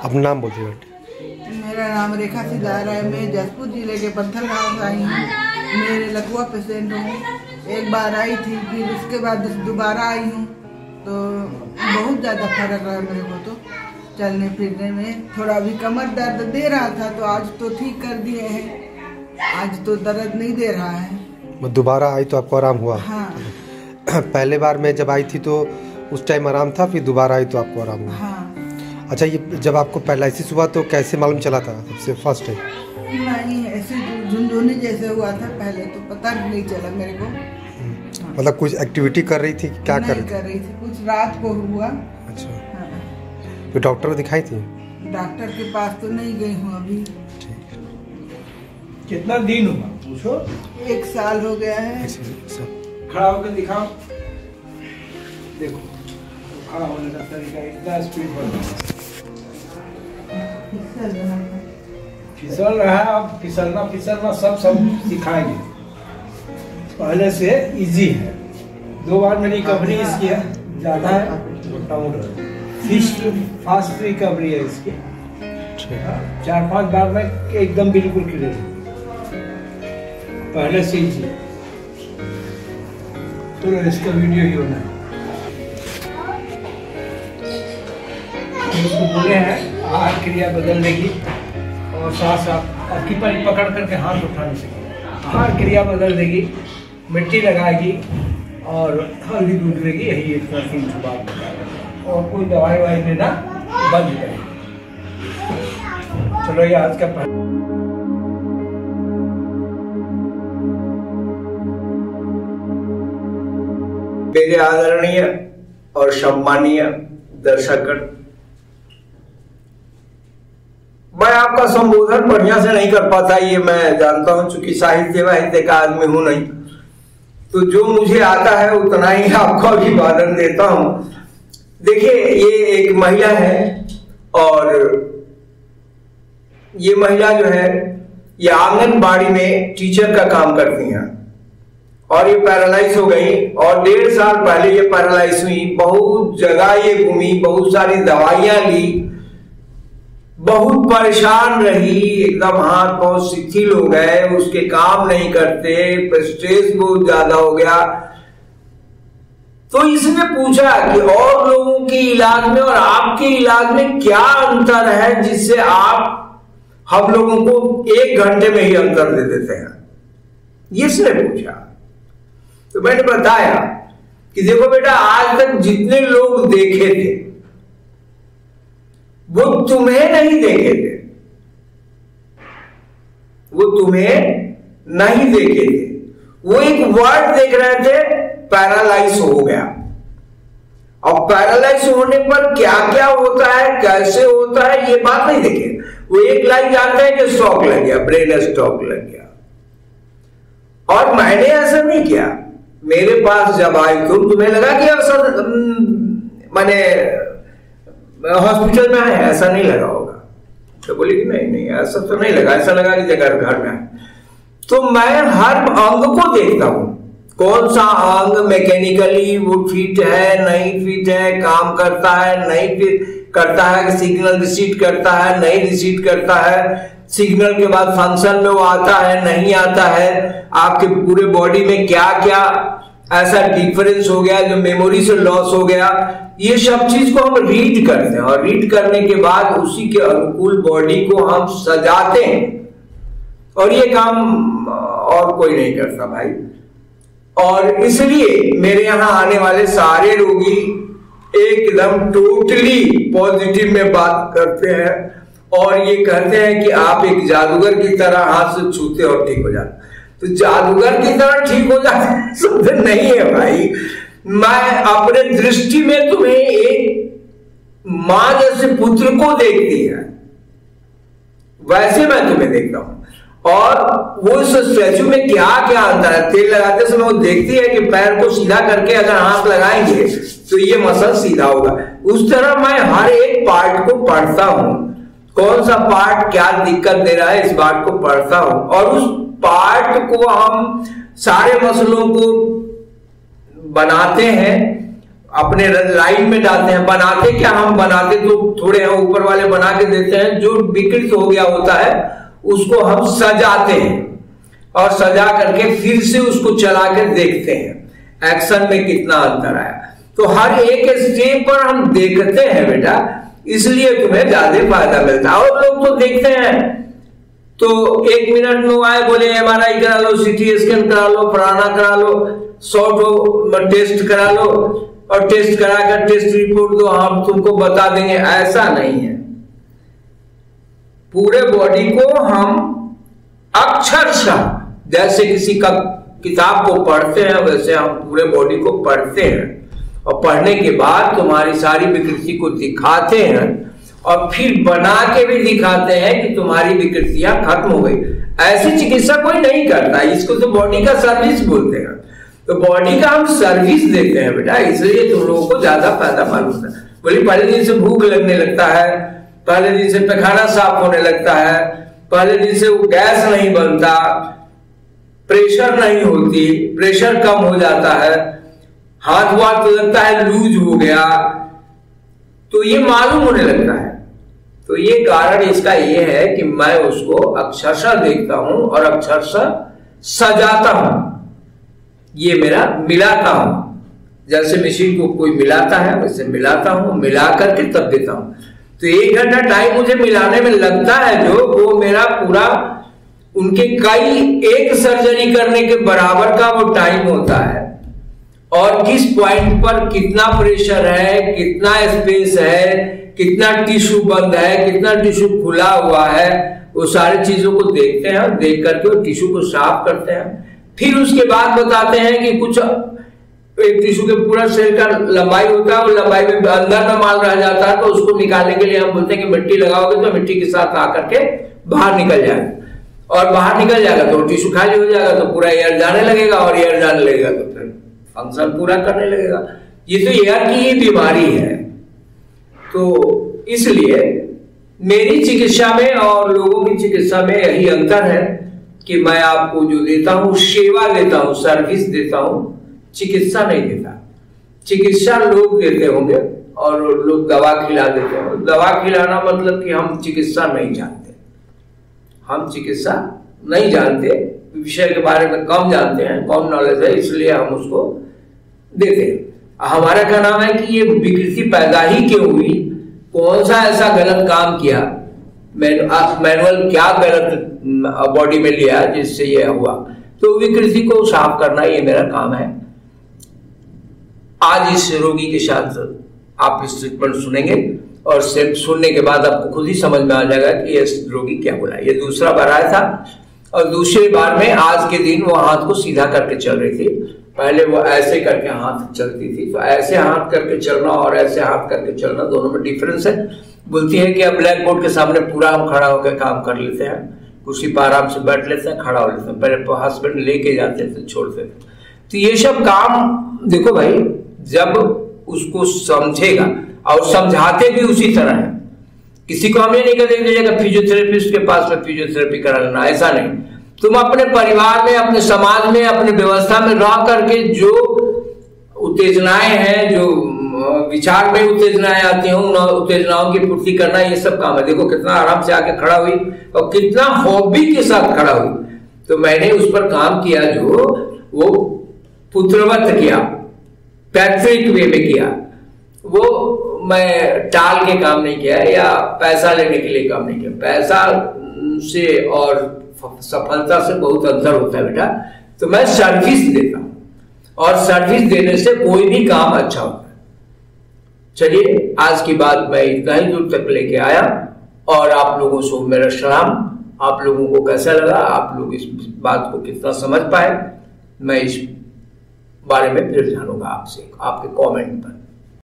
अपना नाम बोलिए बेटे। मेरा नाम रेखा सिद्धार है। मैं जसपुर जिले के पत्थर गाँव से आई हूँ। मेरे लकवा पेशेंट हूँ। एक बार आई थी, फिर उसके बाद दोबारा आई हूँ, तो बहुत ज़्यादा फर्क है मेरे को। तो चलने फिरने में थोड़ा भी कमर दर्द दे रहा था, तो आज तो ठीक कर दिए हैं। आज तो दर्द नहीं दे रहा है। दोबारा आई तो आपको आराम हुआ? हाँ। पहले बार मैं जब आई थी तो उस टाइम आराम था, फिर दोबारा आई तो आपको आराम हुआ? हाँ। अच्छा, ये जब आपको पैरालिसिस हुआ तो कैसे मालूम चला था सबसे फर्स्ट टाइम? नहीं, ऐसे झुनझुनी जैसे हुआ था पहले, तो पता नहीं चला मेरे को। मतलब कुछ एक्टिविटी कर रही थी, क्या कर रही थी? कुछ रात को हुआ। अच्छा। हाँ। तो डॉक्टर को दिखाई थी? डॉक्टर के पास तो नहीं गई हूँ अभी। कितना दिन हुआ पूछो? 1 साल हो गया है। खड़ा होकर दिखाओ। देखो खड़ा होने का तरीका इतना स्पीड बढ़ रहा है। फिसल रहा है। अब फिसलना सब सिखाएंगे। पहले से इजी है। 2 बार में रिकवरी इसकी ज़्यादा है, डाउन है। फास्ट रिकवरी है इसकी। 4-5 बार में एकदम बिल्कुल क्लियर है। पहले से इजी। तो इसका वीडियो ही होना है। उसको बोले हैं आहार क्रिया बदल देगी और साथ साथ आपकी पकड़ करके हाथ उठा नहीं सकेगी। आहार क्रिया बदल देगी, मिट्टी लगाएगी और हल्दी दूध लेगी। यही इतना 3 बात बताएगा। और कोई दवाई वाई लेना बंद करेगी। चलो ये आज का मेरे आदरणीय और सम्मानीय दर्शकगण, मैं आपका संबोधन बढ़िया से नहीं कर पाता, ये मैं जानता हूं, चूंकि साहित्य का आदमी हूं नहीं, तो जो मुझे आता है उतना ही आपको अभिवादन देता हूं। देखिए, ये एक महिला है और ये महिला जो है ये आंगनबाड़ी में टीचर का काम करती हैं और ये पैरालाइज हो गई। और 1.5 साल पहले ये पैरालाइज हुई। बहुत जगह ये घूमी, बहुत सारी दवाइयां ली, बहुत परेशान रही, एकदम हाथ बहुत शिथिल हो गए, उसके काम नहीं करते, स्ट्रेस बहुत ज्यादा हो गया। तो इसने पूछा कि और लोगों के इलाज में और आपके इलाज में क्या अंतर है जिससे आप हम लोगों को 1 घंटे में ही अंतर दे देते हैं। इसने पूछा तो मैंने बताया कि देखो बेटा, आज तक जितने लोग देखे थे वो तुम्हें नहीं देखे थे, वो तुम्हें नहीं देखे थे, वो एक वर्ड देख रहे थे, पैरालाइज हो गया। और पैरालाइज होने पर क्या क्या होता है, कैसे होता है, ये बात नहीं देखे। वो एक लाइन जानते हैं कि स्ट्रोक लग गया, ब्रेन स्ट्रोक लग गया। और मैंने ऐसा नहीं किया। मेरे पास जब आई तुम, तुम्हें लगा कि असर मैंने हॉस्पिटल में आए, ऐसा नहीं लगा होगा। तो बोली कि नहीं ऐसा तो नहीं लगा, ऐसा लगा कि जगह घर में आए। तो मैं हर अंग को देखता हूं, कौन सा अंग मैकेनिकली वो फिट है, नहीं फिट है, काम करता है, नहीं फिट करता है, सिग्नल रिसीव करता है, नहीं रिसीव करता है, सिग्नल के बाद फंक्शन में वो आता है, नहीं आता है, आपके पूरे बॉडी में क्या क्या ऐसा डिफरेंस हो गया जो मेमोरी से लॉस हो गया। ये सब चीज को हम रीड करते हैं और रीड करने के बाद उसी के अनुकूल बॉडी को हम सजाते हैं। और ये काम और कोई नहीं करता भाई। और इसलिए मेरे यहाँ आने वाले सारे रोगी एकदम टोटली पॉजिटिव में बात करते हैं और ये कहते हैं कि आप एक जादूगर की तरह हाथ से छूते और ठीक हो जाते। तो जादूगर की तरह ठीक हो जाते शब्द नहीं है भाई। मैं अपने दृष्टि में तुम्हें एक मां जैसे पुत्र को देखती है, वैसे मैं तुम्हें देखता हूं। और वो इस स्टैचू में क्या क्या अंतर है, तेल लगाते समय वो देखती है कि पैर को सीधा करके अगर हाथ लगाएंगे तो ये मसल सीधा होगा। उस तरह मैं हर एक पार्ट को पढ़ता हूं, कौन सा पार्ट क्या दिक्कत दे रहा है इस बात को पढ़ता हूं। और उस पार्ट को हम सारे मसलों को बनाते हैं अपने लाइन में डालते हैं। बनाते क्या, हम बनाते तो थोड़े हम ऊपर वाले बना के देते हैं, जो विकृत हो गया होता है उसको हम सजाते हैं और सजा करके फिर से उसको चला कर देखते हैं एक्शन में कितना अंतर आया। तो हर एक स्टेप पर हम देखते हैं बेटा, इसलिए तुम्हें ज्यादा फायदा मिलता है। और लोग तो देखते हैं तो 1 मिनट में आए बोले MRI करा लो, CT स्कैन करा लो, फलाना करा लो, 100 टेस्ट करा लो और टेस्ट करा कर टेस्ट रिपोर्ट दो, हम तुमको बता देंगे। ऐसा नहीं है। पूरे बॉडी को हम अक्षरशः जैसे किसी का किताब को पढ़ते हैं वैसे हम पूरे बॉडी को पढ़ते हैं और पढ़ने के बाद तुम्हारी सारी विकृति को दिखाते हैं और फिर बना के भी दिखाते हैं कि तुम्हारी विकृतियां खत्म हो गई। ऐसी चिकित्सा कोई नहीं करता, इसको तो बॉडी का सर्विस बोलते हैं। तो बॉडी का हम सर्विस देते हैं बेटा, इसलिए तुम लोगों को ज्यादा फायदा मालूम होता है। बोली पहले दिन से भूख लगने लगता है, पहले दिन से पैखाना साफ होने लगता है, पहले दिन से वो गैस नहीं बनता, प्रेशर नहीं होती, प्रेशर कम हो जाता है, हाथ वाथ लगता है लूज हो गया, तो ये मालूम होने लगता है। तो ये कारण इसका ये है कि मैं उसको अक्षरशः देखता हूं और अक्षरशः सजाता हूं। ये मेरा मिलाता हूं, जैसे मशीन को कोई मिलाता है वैसे मिलाता हूं, मिला करके तब देता हूं। तो 1 घंटा टाइम मुझे मिलाने में लगता है जो वो मेरा पूरा उनके कई एक सर्जरी करने के बराबर का वो टाइम होता है। और किस पॉइंट पर कितना प्रेशर है, कितना स्पेस है, कितना टिश्यू बंद है, कितना टिश्यू खुला हुआ है, वो सारी चीजों को देखते हैं और देख करके वो टिश्यू को साफ करते हैं। फिर उसके बाद बताते हैं कि कुछ एक टिश्यू के पूरा शरीर का लंबाई होता है, वो लंबाई में अंदर में माल रह जाता है, तो उसको निकालने के लिए हम बोलते हैं कि मिट्टी लगाओगे तो मिट्टी के साथ आकर के बाहर निकल जाएगा, और बाहर निकल जाएगा तो टिश्यू खाली हो जाएगा, तो पूरा एयर जाने लगेगा और एयर जाने लगेगा तो फिर फंक्शन पूरा करने लगेगा। ये तो एयर की ही बीमारी है। तो इसलिए मेरी चिकित्सा में और लोगों की चिकित्सा में यही अंतर है कि मैं आपको जो देता हूं सेवा देता हूं, सर्विस देता हूं, चिकित्सा नहीं देता। चिकित्सा लोग देते होंगे और लोग दवा खिला देते होंगे। दवा खिलाना मतलब कि हम चिकित्सा नहीं जानते, हम चिकित्सा नहीं जानते, विषय के बारे में कम जानते हैं, कम नॉलेज है, इसलिए हम उसको देते हैं। हमारा क्या नाम है कि ये विकृति पैदा ही क्यों हुई, कौन सा ऐसा गलत काम किया, मैनुअल क्या गलत बॉडी में लिया जिससे ये हुआ, तो विकृति को साफ करना ये मेरा काम है। आज इस रोगी के साथ आप इस ट्रीटमेंट सुनेंगे और सुनने के बाद आपको खुद ही समझ में आ जाएगा कि ये रोगी क्या बोला। ये दूसरा बार आया था और दूसरी बार में आज के दिन वो हाथ को सीधा करके चल रही थी। पहले वो ऐसे करके हाथ चलती थी, तो ऐसे हाथ करके चलना और ऐसे हाथ करके चलना दोनों में डिफरेंस है। बोलती है कि अब ब्लैक बोर्ड के सामने पूरा हम खड़ा होकर काम कर लेते हैं, कुर्सी पर आराम से बैठ लेते हैं, खड़ा हो लेते हैं, पहले हस्बैंड लेके जाते थे, छोड़ते थे। तो ये सब काम देखो भाई, जब उसको समझेगा और समझाते भी उसी तरह है। किसी को हम ये नहीं कहते कि फिजियोथेरेपिस्ट के पास में फिजियोथेरेपी करा लेना, ऐसा नहीं। तुम अपने परिवार में, अपने समाज में, अपने व्यवस्था में रह करके जो उत्तेजनाएं हैं, जो विचार में उत्तेजनाएं आती हैं, उन उत्तेजनाओं की पूर्ति करना, ये सब काम है। देखो कितना आराम से आके खड़ा हुई और कितना हॉबी के साथ खड़ा हुई। तो मैंने उस पर काम किया जो वो पुत्रवत किया, पैट्रिक वे में किया। वो मैं टाल के काम नहीं किया या पैसा लेने के लिए काम नहीं किया। पैसा से और सफलता से बहुत अंतर होता है बेटा। तो मैं सर्विस देता हूं और सर्विस देने से कोई भी काम अच्छा होता है। चलिए आज की बात मैं इतना ही दूर तक लेके आया और आप लोगों से मेरा सलाम। आप लोगों को कैसा लगा, आप लोग इस बात को कितना समझ पाए, मैं इस बारे में फिर जानूंगा आपसे, आपके कमेंट पर।